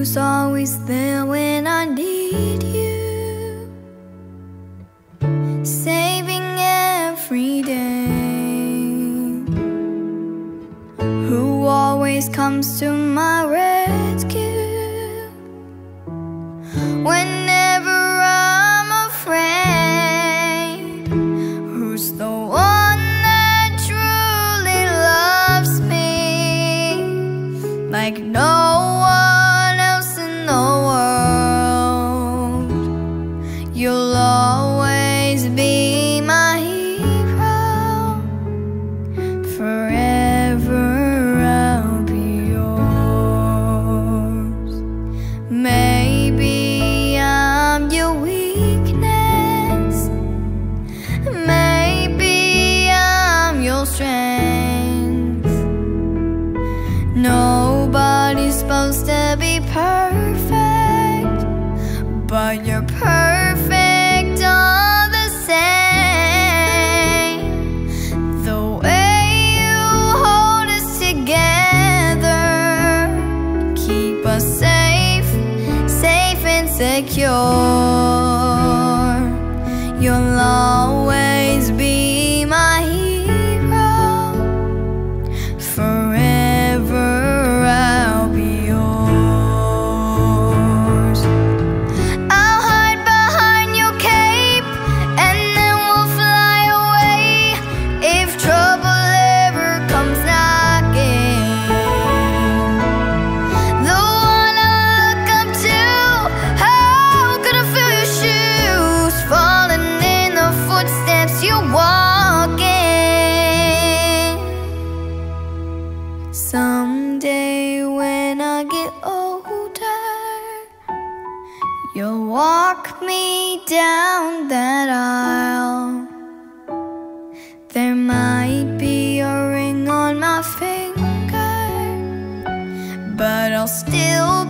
who's always there when I need you, saving every day, who always comes to my rescue whenever I'm afraid, who's the one that truly loves me like no one else in the world. You'll always be my hero, forever I'll be yours. Maybe I'm your weakness, maybe I'm your strength. Nobody's supposed to be perfect, but you're perfect all the same. The way you hold us together, keep us safe, safe and secure. You'll always be my hero, forever I'll be yours. I'll hide behind your cape and then we'll fly away if trouble ever comes knocking. The one I look up to, how could I feel your shoes falling in the footsteps you're walking? Someday when I get older, you'll walk me down that aisle. There might be a ring on my finger, but I'll still